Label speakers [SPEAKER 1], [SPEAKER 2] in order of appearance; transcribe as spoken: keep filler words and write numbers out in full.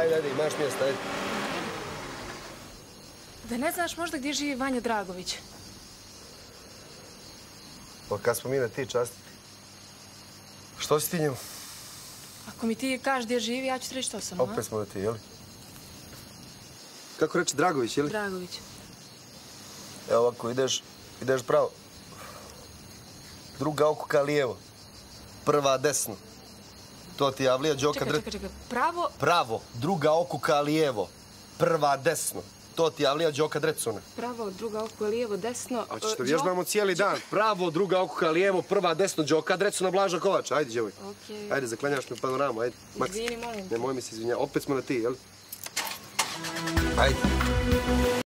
[SPEAKER 1] ajde, ajde, imaš mjesta, ajde.
[SPEAKER 2] Da ne znaš možda gdje živi Vanja Dragović?
[SPEAKER 1] Pa kad smo mi na ti častiti? Što si ti njemu?
[SPEAKER 2] Ako mi ti kažeš gdje živi, ja ću ti reći što sam, a?
[SPEAKER 1] Opet smo na ti, jel? Kako reći, Dragović, jel?
[SPEAKER 2] Dragović.
[SPEAKER 1] Evo ovako, ideš, ideš pravo. Druga oko ka lijevo. Prva desno. To ti je Avlija Đoka...
[SPEAKER 2] Čekaj, čekaj, čekaj, pravo...
[SPEAKER 1] Pravo, druga oko ka lijevo. Prva desno. To ti je Avlija Đoka Drecuna.
[SPEAKER 2] Pravo, druga oko lijevo, desno...
[SPEAKER 1] A ćeš to vježbamo cijeli dan. Pravo, druga oko ka lijevo, prva desno Đoka Drecuna, Blaža Kovača. Ajde, djevoj.
[SPEAKER 2] Okej.
[SPEAKER 1] Ajde, zaklanjaš mi panoramu, ajde.
[SPEAKER 2] Izvini, molim te.
[SPEAKER 1] Nemoj mi se izvinjati. Opet smo na ti, jel? Ajde.